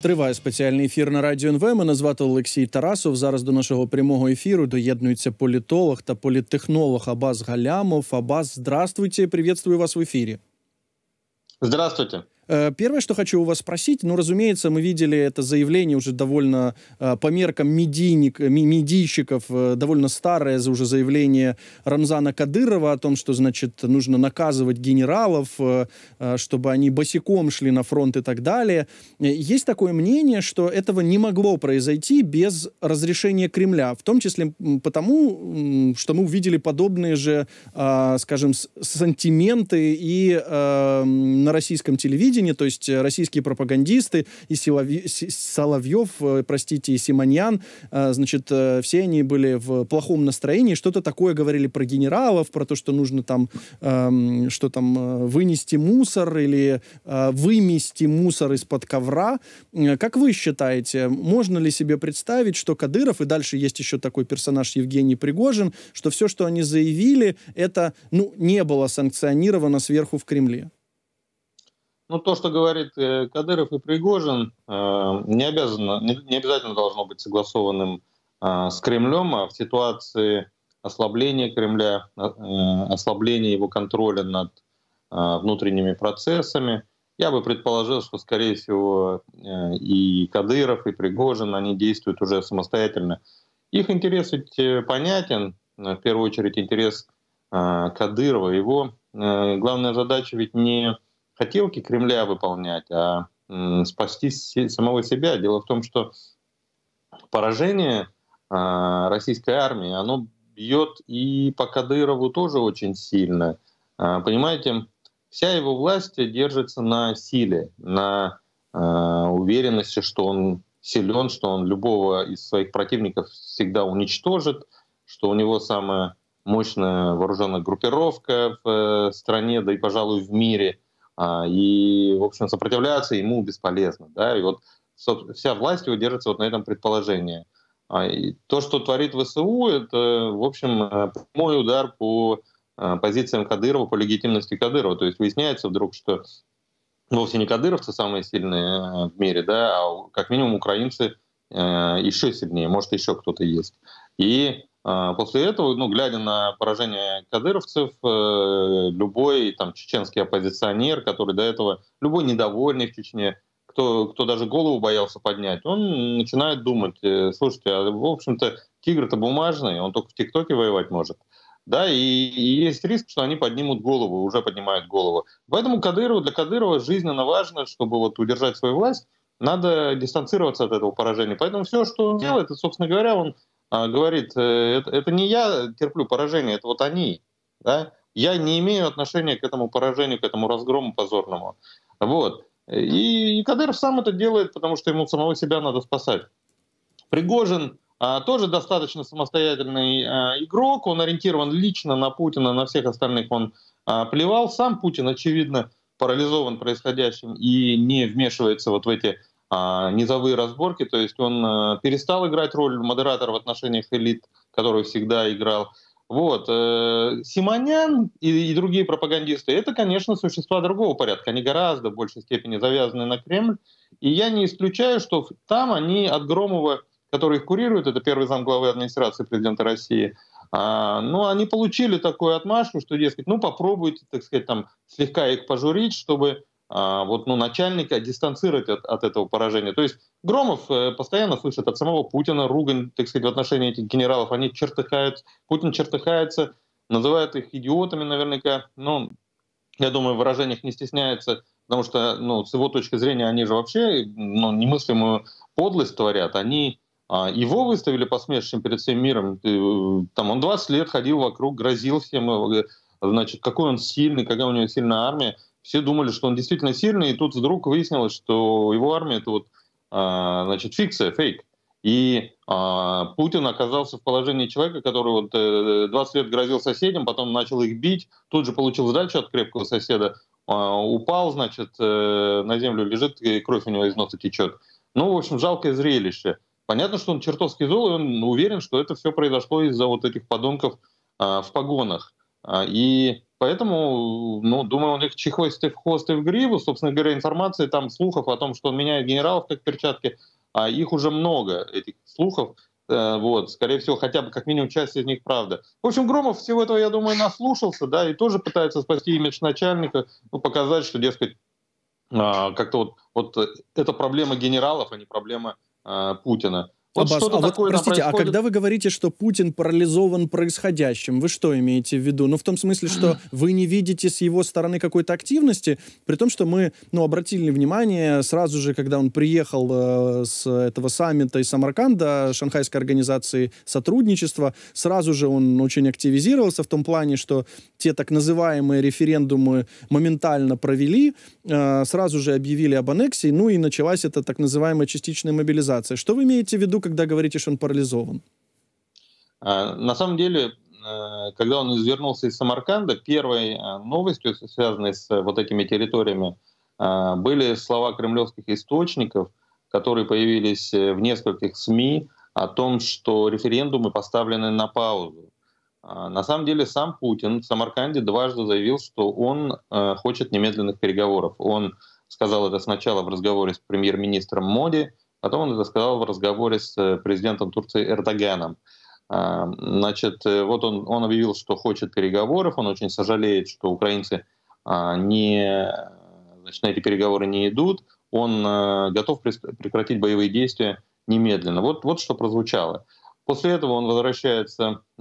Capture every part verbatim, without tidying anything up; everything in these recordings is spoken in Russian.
Триває спеціальний ефір на Радіо ен ве. Мене звати Олексій Тарасов. Зараз до нашого прямого ефіру доєднується політолог та політтехнолог Аббас Галямов. Аббас, здравствуйте, приветствую вас в эфире. Здравствуйте. Первое, что хочу у вас спросить, ну, разумеется, мы видели это заявление уже довольно по меркам медийник, медийщиков, довольно старое уже заявление Рамзана Кадырова о том, что, значит, нужно наказывать генералов, чтобы они босиком шли на фронт и так далее. Есть такое мнение, что этого не могло произойти без разрешения Кремля, в том числе потому, что мы увидели подобные же, скажем, сантименты и на российском телевидении, то есть российские пропагандисты, и Соловьев, простите, и Симоньян, значит, все они были в плохом настроении, что-то такое говорили про генералов, про то, что нужно там, что там, вынести мусор или вымести мусор из-под ковра. Как вы считаете, можно ли себе представить, что Кадыров, и дальше есть еще такой персонаж Евгений Пригожин, что все, что они заявили, это, ну, не было санкционировано сверху в Кремле? Ну, то, что говорит э, Кадыров и Пригожин, э, не, обязано, не, не обязательно должно быть согласованным э, с Кремлем, а в ситуации ослабления Кремля, э, ослабления его контроля над э, внутренними процессами, я бы предположил, что, скорее всего, э, и Кадыров, и Пригожин, они действуют уже самостоятельно. Их интерес ведь понятен, в первую очередь интерес э, Кадырова. Его э, главная задача ведь не хотелки Кремля выполнять, а м, спасти самого себя. Дело в том, что поражение а, российской армии, оно бьет и по Кадырову тоже очень сильно. А, понимаете, вся его власть держится на силе, на а, уверенности, что он силен, что он любого из своих противников всегда уничтожит, что у него самая мощная вооруженная группировка в э, стране, да и, пожалуй, в мире. И, в общем, сопротивляться ему бесполезно. Да? И вот вся власть его держится вот на этом предположении. И то, что творит ВСУ, это, в общем, прямой удар по позициям Кадырова, по легитимности Кадырова. То есть выясняется вдруг, что вовсе не кадыровцы самые сильные в мире, да, а как минимум украинцы еще сильнее, может, еще кто-то есть. И после этого, ну, глядя на поражение кадыровцев, любой там чеченский оппозиционер, который до этого, любой недовольный в Чечне, кто, кто даже голову боялся поднять, он начинает думать: слушайте, а в общем-то тигр-то бумажный, он только в ТикТоке воевать может. Да, и, и есть риск, что они поднимут голову, уже поднимают голову. Поэтому Кадырову, для Кадырова жизненно важно, чтобы вот удержать свою власть, надо дистанцироваться от этого поражения. Поэтому все, что он делает, это, собственно говоря, он говорит: это, это не я терплю поражение, это вот они. Да? Я не имею отношения к этому поражению, к этому разгрому позорному. Вот. И, и Кадыров сам это делает, потому что ему самого себя надо спасать. Пригожин а, тоже достаточно самостоятельный а, игрок, он ориентирован лично на Путина, на всех остальных он а, плевал. Сам Путин, очевидно, парализован происходящим и не вмешивается вот в эти а, низовые разборки, то есть он а, перестал играть роль модератора в отношениях элит, которую всегда играл. Вот. Э, Симоньян и, и другие пропагандисты — это, конечно, существа другого порядка, они гораздо в большей степени завязаны на Кремль, и я не исключаю, что там они от Громова, который их курирует, это первый замглавы администрации президента России, а, ну, они получили такую отмашку, что, дескать, ну, попробуйте, так сказать, там, слегка их пожурить, чтобы а, вот, ну, начальника дистанцировать от, от этого поражения. То есть Громов э, постоянно слышит от самого Путина ругань, так сказать, в отношении этих генералов. Они чертыхаются, Путин чертыхается, называет их идиотами наверняка. Ну, я думаю, в выражениях не стесняется, потому что, ну, с его точки зрения, они же вообще, ну, немыслимую подлость творят. Они а, его выставили посмешищем перед всем миром. Там он двадцать лет ходил вокруг, грозил всем, значит, какой он сильный, какая у него сильная армия. Все думали, что он действительно сильный, и тут вдруг выяснилось, что его армия — это вот, а, значит, фикция, фейк. И а, Путин оказался в положении человека, который вот двадцать лет грозил соседям, потом начал их бить, тут же получил сдачу от крепкого соседа, а, упал, значит, на землю лежит, и кровь у него из носа течет. Ну, в общем, жалкое зрелище. Понятно, что он чертовски зол, и он уверен, что это все произошло из-за вот этих подонков а, в погонах. И Поэтому, ну, думаю, у них чехвост и в хвост, и в гриву. Собственно говоря, информации, там, слухов о том, что он меняет генералов как перчатки, а их уже много, этих слухов. Э, вот, скорее всего, хотя бы как минимум часть из них правда. В общем, Громов всего этого, я думаю, наслушался, да, и тоже пытается спасти имидж начальника, ну, показать, что, дескать, а, как-то вот, вот это проблема генералов, а не проблема а, Путина. Вот Аббас, что-то а вот, такое там простите, а происходит. когда вы говорите, что Путин парализован происходящим, вы что имеете в виду? Ну, в том смысле, что вы не видите с его стороны какой-то активности, при том, что мы, ну, обратили внимание сразу же, когда он приехал э, с этого саммита из Самарканда, Шанхайской организации сотрудничества, сразу же он очень активизировался в том плане, что те так называемые референдумы моментально провели, э, сразу же объявили об аннексии, ну и началась эта так называемая частичная мобилизация. Что вы имеете в виду, когда говорите, что он парализован? А, На самом деле, э, когда он вернулся из Самарканда, первой э, новостью, связанной с э, вот этими территориями, э, были слова кремлевских источников, которые появились э, в нескольких СМИ о том, что референдумы поставлены на паузу. А, На самом деле сам Путин в Самарканде дважды заявил, что он э, хочет немедленных переговоров. Он сказал это сначала в разговоре с премьер-министром Моди, потом он это сказал в разговоре с э, президентом Турции Эрдоганом. А, Значит, э, вот он, он объявил, что хочет переговоров, он очень сожалеет, что украинцы а, не, значит, на эти переговоры не идут, он э, готов прес- прекратить боевые действия немедленно. Вот, вот что прозвучало. После этого он возвращается э,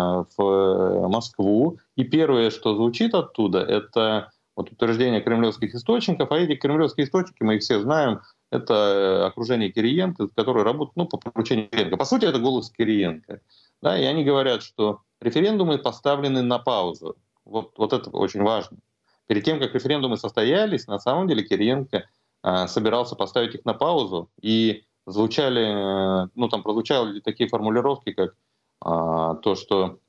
в Москву, и первое, что звучит оттуда, это вот утверждение кремлевских источников, а эти кремлевские источники, мы их все знаем, это окружение Кириенко, которые работают, ну, по поручению Кириенко. По сути, это голос Кириенко. Да, и они говорят, что референдумы поставлены на паузу. Вот, вот это очень важно. Перед тем, как референдумы состоялись, на самом деле Кириенко а, собирался поставить их на паузу, и звучали, э, ну, там прозвучали такие формулировки, как а, то, что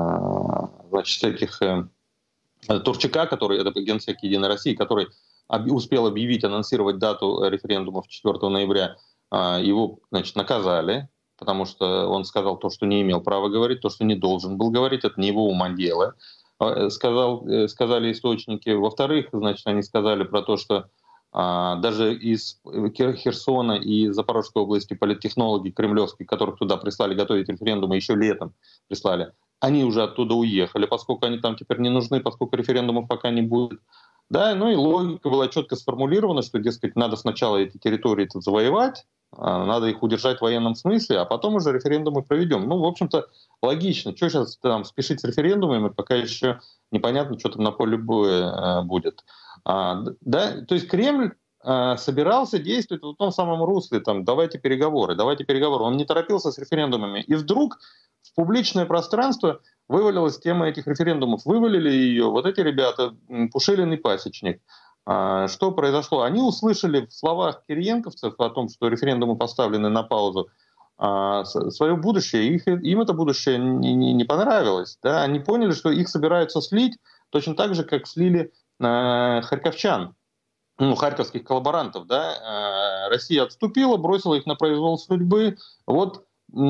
а, значит, этих э, Турчака, который, это генсек «Единой России», который успел объявить, анонсировать дату референдума четвёртого ноября, его, значит, наказали, потому что он сказал то, что не имел права говорить, то, что не должен был говорить, это не его ума дело, сказал, сказали источники. Во-вторых, значит, они сказали про то, что а, даже из Херсона и Запорожской области политтехнологи кремлевские, которых туда прислали готовить референдумы, еще летом прислали, они уже оттуда уехали, поскольку они там теперь не нужны, поскольку референдумов пока не будет. Да, ну и логика была четко сформулирована, что, дескать, надо сначала эти территории завоевать, надо их удержать в военном смысле, а потом уже референдумы проведем. Ну, в общем-то, логично. Что сейчас там спешить с референдумами, пока еще непонятно, что там на поле боя будет. А, да, то есть Кремль а, собирался действовать в том самом русле, там, давайте переговоры, давайте переговоры. Он не торопился с референдумами. И вдруг в публичное пространство вывалилась тема этих референдумов. Вывалили ее вот эти ребята, Пушилин и Пасечник. А, что произошло? Они услышали в словах кириенковцев о том, что референдумы поставлены на паузу, а, свое будущее. Их, им это будущее не, не, не понравилось. Да? Они поняли, что их собираются слить точно так же, как слили а, харьковчан, ну, харьковских коллаборантов. Да? А, Россия отступила, бросила их на произвол судьбы. Вот.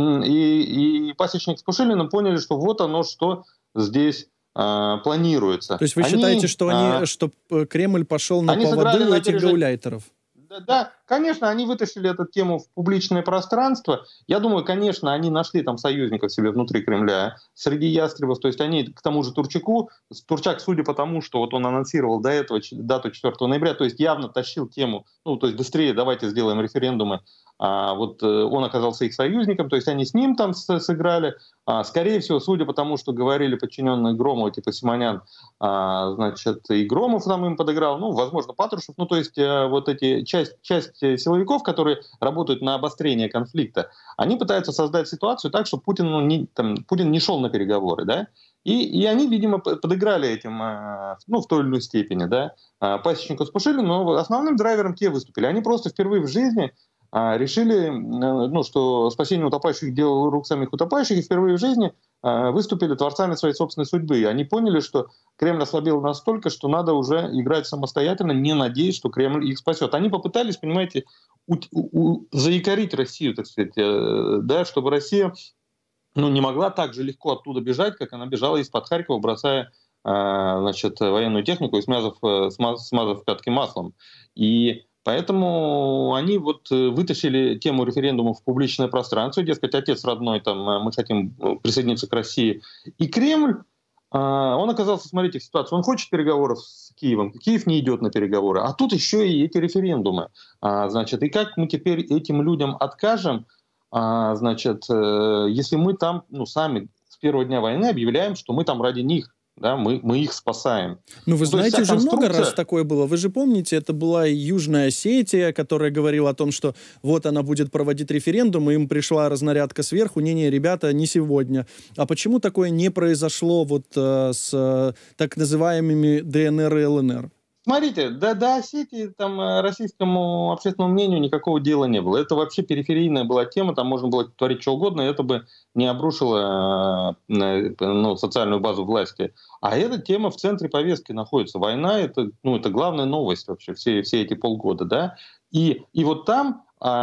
И, и Пасечник с Пушилиным поняли, что вот оно, что здесь а, планируется. То есть вы они, считаете, что, они, а, что Кремль пошел на они поводу у на этих опережение. гауляйтеров? Да, да, конечно, они вытащили эту тему в публичное пространство. Я думаю, конечно, они нашли там союзников себе внутри Кремля, среди ястребов. То есть они к тому же Турчаку, Турчак, судя по тому, что вот он анонсировал до этого дату четвёртого ноября, то есть явно тащил тему, ну, то есть быстрее давайте сделаем референдумы. А вот он оказался их союзником, то есть они с ним там сыграли. А, скорее всего, судя по тому, что говорили подчиненные Громова, типа Симонян, а, значит, и Громов там им подыграл, ну, возможно, Патрушев, ну, то есть а, вот эти часть, часть силовиков, которые работают на обострение конфликта, они пытаются создать ситуацию так, чтобы Путин, ну, не, там, Путин не шел на переговоры, да, и, и они, видимо, подыграли этим, ну, в той или иной степени, да, Пасечнику с Пушилиным, но основным драйвером те выступили. Они просто впервые в жизни решили, ну, что спасение утопающих — дело рук самих утопающих, и впервые в жизни выступили творцами своей собственной судьбы. И они поняли, что Кремль ослабел настолько, что надо уже играть самостоятельно, не надеясь, что Кремль их спасет. Они попытались, понимаете, у, у, заикарить Россию, так сказать, да, чтобы Россия, ну, не могла так же легко оттуда бежать, как она бежала из-под Харькова, бросая значит, военную технику и смазав, смазав пятки маслом. И поэтому они вот вытащили тему референдума в публичное пространство, дескать, отец родной, там, мы хотим присоединиться к России. И Кремль, он оказался, смотрите, в ситуации, он хочет переговоров с Киевом, Киев не идет на переговоры, а тут еще и эти референдумы. Значит, и как мы теперь этим людям откажем, значит, если мы там, ну, сами с первого дня войны объявляем, что мы там ради них, да, мы, мы их спасаем. Ну, вы ну, знаете, уже конструкция... много раз такое было. Вы же помните, это была и Южная Осетия, которая говорила о том, что вот она будет проводить референдум, и им пришла разнарядка сверху. Не-не, ребята, не сегодня. А почему такое не произошло вот э, с э, так называемыми ДНР и ЛНР? Смотрите, до, до Осетии там российскому общественному мнению никакого дела не было. Это вообще периферийная была тема, там можно было творить что угодно, и это бы не обрушило ну, социальную базу власти. А эта тема в центре повестки находится. Война — это, ну, это главная новость вообще все, все эти полгода. Да? И, и вот там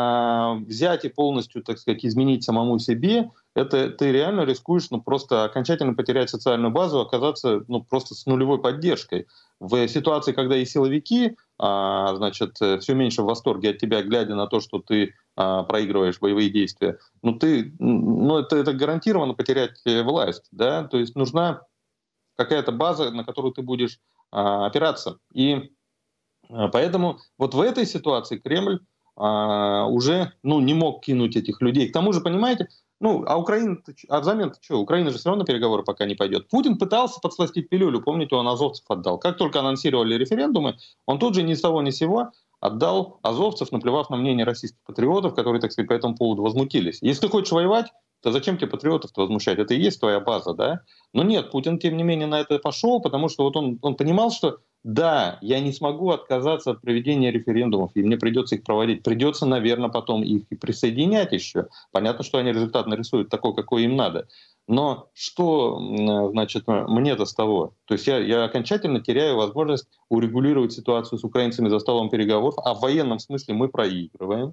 а, взять и полностью, так сказать, изменить самому себе, это ты реально рискуешь ну, просто окончательно потерять социальную базу, оказаться ну, просто с нулевой поддержкой. В ситуации, когда и силовики, а, значит, все меньше в восторге от тебя, глядя на то, что ты а, проигрываешь боевые действия, ну, ты, ну, это, это гарантированно потерять власть. Да? То есть нужна какая-то база, на которую ты будешь а, опираться. И а, поэтому вот в этой ситуации Кремль а, уже ну, не мог кинуть этих людей. К тому же, понимаете, ну, а Украина, а взамен-то что? Украина же все равно на переговоры пока не пойдет. Путин пытался подсластить пилюлю, помните, он азовцев отдал. Как только анонсировали референдумы, он тут же ни с того ни с сего отдал азовцев, наплевав на мнение российских патриотов, которые, так сказать, по этому поводу возмутились. Если ты хочешь воевать, то зачем тебе патриотов-то возмущать? Это и есть твоя база, да? Но нет, Путин, тем не менее, на это пошел, потому что вот он, он понимал, что да, я не смогу отказаться от проведения референдумов, и мне придется их проводить. Придется, наверное, потом их и присоединять еще. Понятно, что они результат нарисуют такой, какой им надо. Но что, значит, мне-то с того? То есть я, я окончательно теряю возможность урегулировать ситуацию с украинцами за столом переговоров, а в военном смысле мы проигрываем,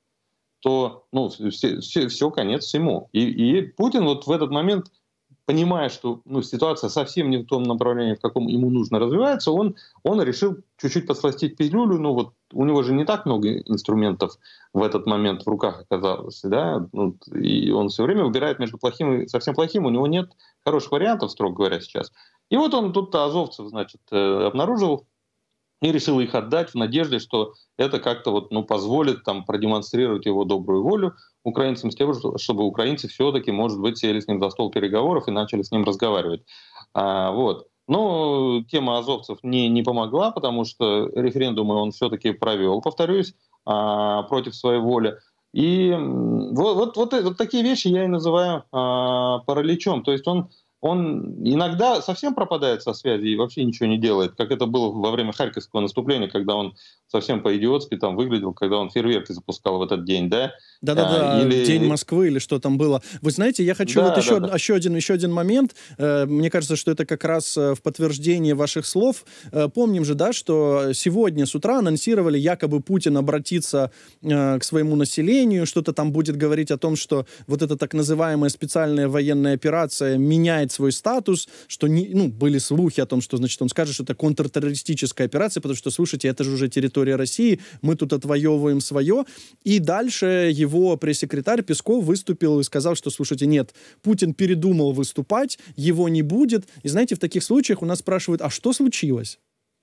то ну, все, все, все, конец всему. И, и Путин вот в этот момент, понимая, что ну, ситуация совсем не в том направлении, в каком ему нужно развиваться, он, он решил чуть-чуть подсластить пилюлю. Ну, вот у него же не так много инструментов в этот момент в руках оказалось. Да? Ну, и он все время выбирает между плохим и совсем плохим. У него нет хороших вариантов, строго говоря, сейчас. И вот он тут азовцев, значит, обнаружил и решил их отдать в надежде, что это как-то вот, ну, позволит там, продемонстрировать его добрую волю украинцам, с тем, чтобы украинцы все-таки, может быть, сели с ним за стол переговоров и начали с ним разговаривать. А, вот. Но тема азовцев не, не помогла, потому что референдумы он все-таки провел, повторюсь, а, против своей воли. И вот, вот, вот, вот такие вещи я и называю а, параличом. То есть он Он иногда совсем пропадает со связи и вообще ничего не делает, как это было во время Харьковского наступления, когда он совсем по-идиотски там выглядел, когда он фейерверки запускал в этот день, да? Да-да-да, или... День Москвы или что там было. Вы знаете, я хочу да, вот еще, да, да. еще, один, еще один момент. Мне кажется, что это как раз в подтверждение ваших слов. Помним же, да, что сегодня с утра анонсировали, якобы Путин обратится к своему населению, что-то там будет говорить о том, что вот эта так называемая специальная военная операция меняет свой статус, что не, ну, были слухи о том, что, значит, он скажет, что это контртеррористическая операция, потому что, слушайте, это же уже территория России, мы тут отвоевываем свое. И дальше его пресс-секретарь Песков выступил и сказал, что, слушайте, нет, Путин передумал выступать, его не будет. И знаете, в таких случаях у нас спрашивают, а что случилось?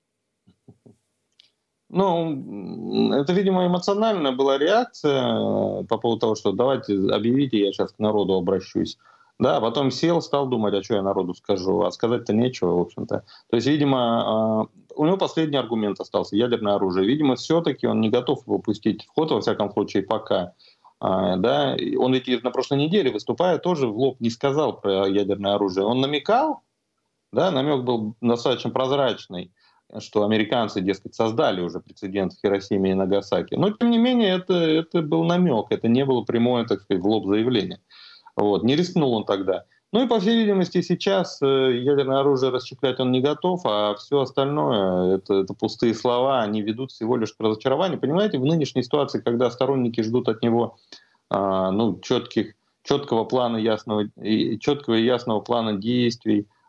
Ну, это, видимо, эмоциональная была реакция по поводу того, что давайте объявите, я сейчас к народу обращусь. Да, потом сел, стал думать, а что я народу скажу, а сказать-то нечего, в общем-то. То есть, видимо, у него последний аргумент остался, ядерное оружие. Видимо, все-таки он не готов его пустить в ход, во всяком случае, пока. Да, он ведь на прошлой неделе, выступая, тоже в лоб не сказал про ядерное оружие. Он намекал, да, намек был достаточно прозрачный, что американцы, дескать, создали уже прецедент в Хиросиме и Нагасаки. Но, тем не менее, это, это был намек, это не было прямое, так сказать, в лоб заявление. Вот. Не рискнул он тогда. Ну и, по всей видимости, сейчас ядерное оружие расщеплять он не готов, а все остальное это, это пустые слова, они ведут всего лишь к разочарованию. Понимаете, в нынешней ситуации, когда сторонники ждут от него а, ну, четких, четкого плана ясного, и четкого и ясного плана действий,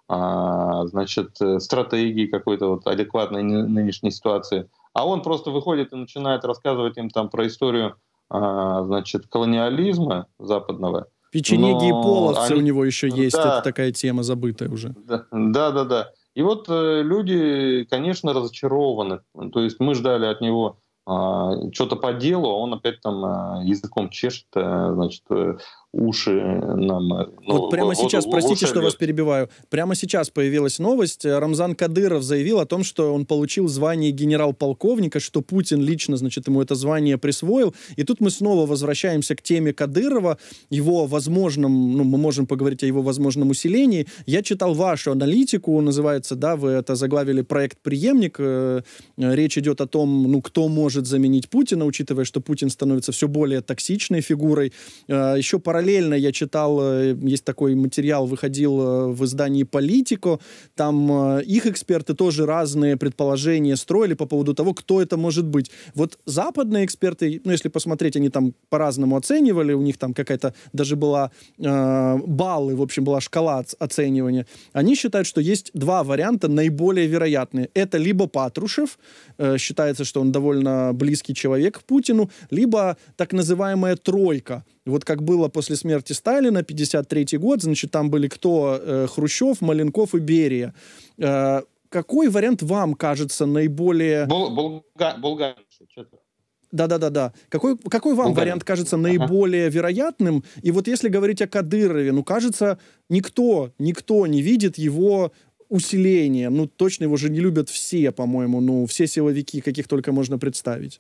а, значит, стратегии какой-то вот адекватной нынешней ситуации. А он просто выходит и начинает рассказывать им там про историю, а, значит, колониализма западного. Печенеги и Но половцы у они, него еще есть. Это да, такая тема забытая уже. да, да, да, да. И вот э, люди, конечно, разочарованы. То есть мы ждали от него а, что-то по делу, а он опять там а, языком чешет, а, значит, э, уши нам, э, Вот ну, прямо в- воду сейчас, в в простите, уши что вас льет. перебиваю, прямо сейчас появилась новость. Э, Рамзан Кадыров заявил о том, что он получил звание генерал-полковника, что Путин лично, значит, ему это звание присвоил. И тут мы снова возвращаемся к теме Кадырова, его возможном, ну, мы можем поговорить о его возможном усилении. Я читал вашу аналитику, называется, да, вы это заглавили «Проект преемник». Э, э, Речь идет о том, ну, кто может заменить Путина, учитывая, что Путин становится все более токсичной фигурой. Э, Еще параллельно я читал, э, есть такой материал, выходил э, в издании «Политико», там э, их эксперты тоже разные предположения строили по поводу того, кто это может быть. Вот западные эксперты, ну, если посмотреть, они там по-разному оценивали, у них там какая-то даже была э, баллы, в общем, была шкала оц- оценивания. Они считают, что есть два варианта наиболее вероятные. Это либо Патрушев, э, считается, что он довольно близкий человек к Путину, либо так называемая «тройка». Вот как было после смерти Сталина, пятьдесят третий год, значит, там были кто? Э, Хрущев, Маленков и Берия. Э, какой вариант вам кажется наиболее... Бул- Булга- Булгарин, что-то. Да-да-да-да. Какой, какой вам Булгарин. вариант кажется Ага. наиболее вероятным? И вот если говорить о Кадырове, ну, кажется, никто, никто не видит его усиления. Ну, точно его же не любят все, по-моему. Ну, все силовики, каких только можно представить.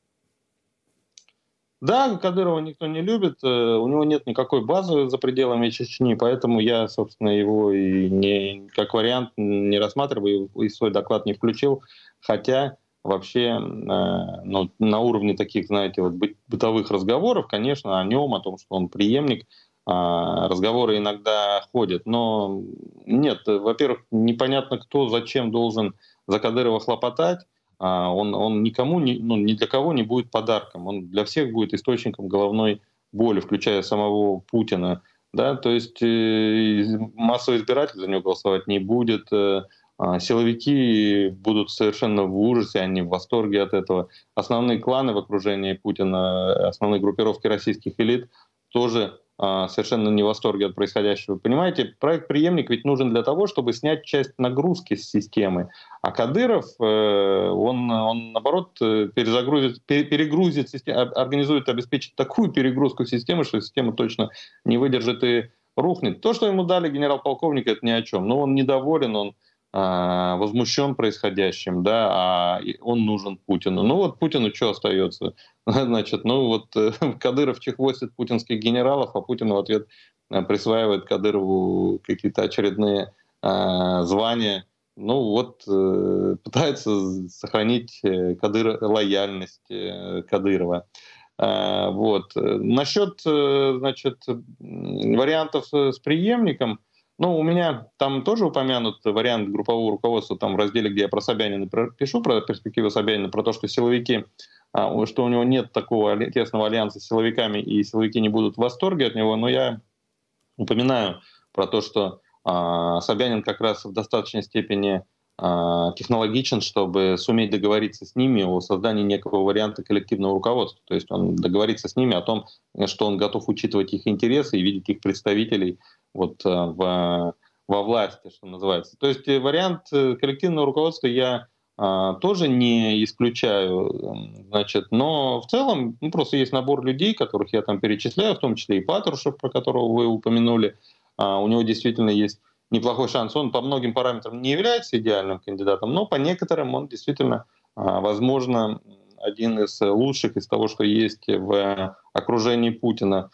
Да, Кадырова никто не любит, э, у него нет никакой базы за пределами Чечни, поэтому я, собственно, его и не, как вариант не рассматриваю, и в свой доклад не включил, хотя вообще э, ну, на уровне таких, знаете, вот бы- бытовых разговоров, конечно, о нем, о том, что он преемник, а, разговоры иногда ходят, но нет, э, во-первых, непонятно, кто зачем должен за Кадырова хлопотать. А, он, он никому, не, ну, ни для кого не будет подарком. Он для всех будет источником головной боли, включая самого Путина. Да? То есть э, массовый избиратель за него голосовать не будет. Э, а, силовики будут совершенно в ужасе, они в восторге от этого. Основные кланы в окружении Путина, основные группировки российских элит тоже а, совершенно не в восторге от происходящего. Понимаете, проект «Преемник» ведь нужен для того, чтобы снять часть нагрузки с системы. А Кадыров, э, он, он наоборот, э, перезагрузит, пере- перегрузит систему, организует, обеспечит такую перегрузку системы, что система точно не выдержит и рухнет. То, что ему дали генерал-полковника, это ни о чем. Но он недоволен, он а, возмущен происходящим, да, а и он нужен Путину. Ну вот Путину что остается? Значит, ну вот э, Кадыров чехвостит путинских генералов, а Путин в ответ э, присваивает Кадырову какие-то очередные э, звания. Ну вот э, пытается сохранить э, Кадыр... лояльность э, Кадырова. Э, вот. Насчет, э, значит, вариантов с преемником, ну, у меня там тоже упомянут вариант группового руководства, там в разделе, где я про Собянина пишу, про перспективы Собянина, про то, что силовики, а, что у него нет такого тесного альянса с силовиками, и силовики не будут в восторге от него, но я упоминаю про то, что а, Собянин как раз в достаточной степени а, технологичен, чтобы суметь договориться с ними о создании некого варианта коллективного руководства. То есть он договорится с ними о том, что он готов учитывать их интересы и видеть их представителей вот, а, в, во власти, что называется. То есть вариант коллективного руководства я а, тоже не исключаю, значит, но в целом ну, просто есть набор людей, которых я там перечисляю, в том числе и Патрушев, про которого вы упомянули. А, у него действительно есть неплохой шанс. Он по многим параметрам не является идеальным кандидатом, но по некоторым он действительно, а, возможно, один из лучших из того, что есть в окружении Путина.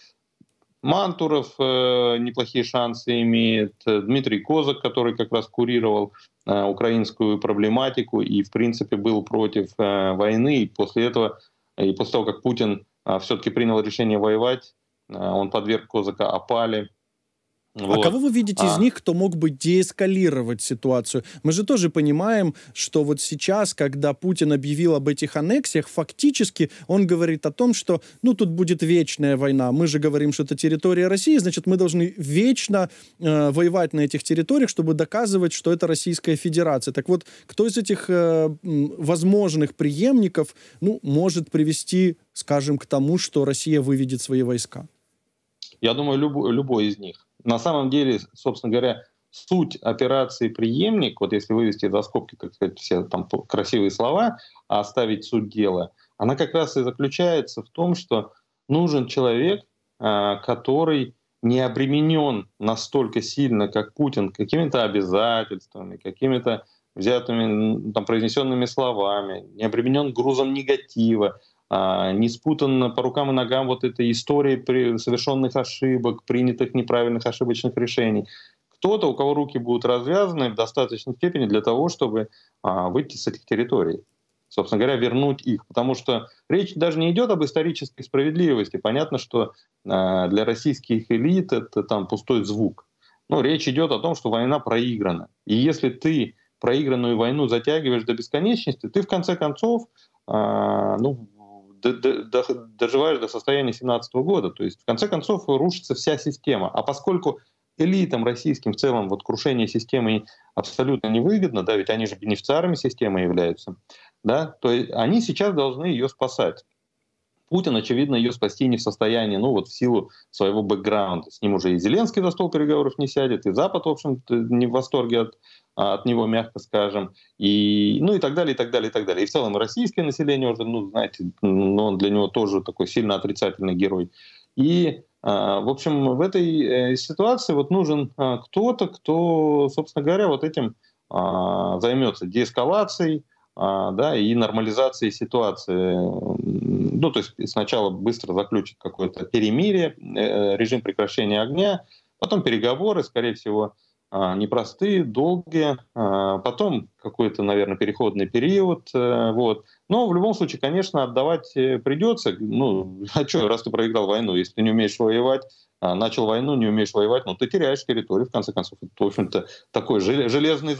Мантуров э, неплохие шансы имеет, Дмитрий Козак, который как раз курировал э, украинскую проблематику и, в принципе, был против э, войны. И после этого, и после того, как Путин э, все-таки принял решение воевать, э, он подверг Козака опале. Вот. А кого вы видите а... из них, кто мог бы деэскалировать ситуацию? Мы же тоже понимаем, что вот сейчас, когда Путин объявил об этих аннексиях, фактически он говорит о том, что ну тут будет вечная война. Мы же говорим, что это территория России, значит, мы должны вечно э, воевать на этих территориях, чтобы доказывать, что это Российская Федерация. Так вот, кто из этих э, возможных преемников ну, может привести, скажем, к тому, что Россия выведет свои войска? Я думаю, любой, любой из них. На самом деле, собственно говоря, суть операции «Преемник», вот если вывести за скобки, так сказать, все там красивые слова, а оставить суть дела, она как раз и заключается в том, что нужен человек, который не обременен настолько сильно, как Путин, какими-то обязательствами, какими-то взятыми, там, произнесенными словами, не обременен грузом негатива, не спутан по рукам и ногам вот этой историей совершенных ошибок, принятых неправильных ошибочных решений. Кто-то, у кого руки будут развязаны в достаточной степени для того, чтобы а, выйти с этих территорий, собственно говоря, вернуть их. Потому что речь даже не идет об исторической справедливости. Понятно, что а, для российских элит это там пустой звук. Но речь идет о том, что война проиграна. И если ты проигранную войну затягиваешь до бесконечности, ты в конце концов а, ну, доживаешь до состояния семнадцатого года. То есть, в конце концов, рушится вся система. А поскольку элитам российским в целом вот крушение системы абсолютно невыгодно, да, ведь они же бенефициарами системы являются, да, то они сейчас должны ее спасать. Путин, очевидно, ее спасти не в состоянии, ну вот в силу своего бэкграунда. С ним уже и Зеленский за стол переговоров не сядет, и Запад, в общем-то, не в восторге от, от него, мягко скажем, и, ну и так далее, и так далее, и так далее. И в целом российское население уже, ну, знаете, ну, он для него тоже такой сильно отрицательный герой. И, в общем, в этой ситуации вот нужен кто-то, кто, собственно говоря, вот этим займется деэскалацией, да, и нормализацией ситуации. Ну, то есть сначала быстро заключит какое-то перемирие, режим прекращения огня, потом переговоры, скорее всего, непростые, долгие, потом какой-то, наверное, переходный период. Вот. Но в любом случае, конечно, отдавать придется. Ну, а что, раз ты проиграл войну, если ты не умеешь воевать, начал войну, не умеешь воевать, ну, ты теряешь территорию, в конце концов. Это, в общем-то, такой железный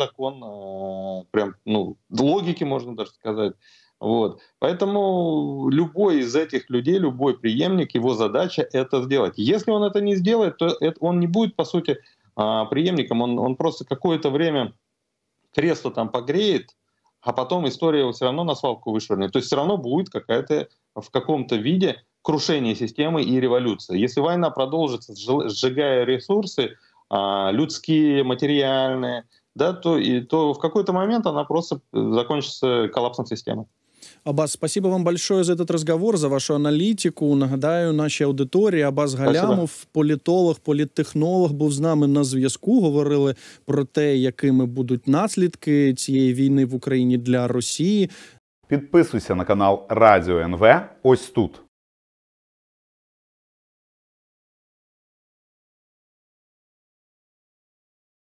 закон, прям, ну, логики, можно даже сказать. Вот. Поэтому любой из этих людей, любой преемник, его задача это сделать. Если он это не сделает, то это, он не будет, по сути, преемником, он, он просто какое-то время кресло там погреет, а потом история его все равно на свалку вышвырнет. То есть все равно будет какая-то в каком-то виде крушение системы и революция. Если война продолжится, сжигая ресурсы людские, материальные, да, то, и, то в какой-то момент она просто закончится коллапсом системы. Аббас, спасибо вам большое за этот разговор, за вашу аналітику. Нагадаю, нашій аудиторії Аббас Галямов, політолог, політтехнолог, був з нами на зв'язку. Говорили про те, якими будуть наслідки цієї війни в Україні для Росії. Підписуйся на канал Радіо ен ве ось тут.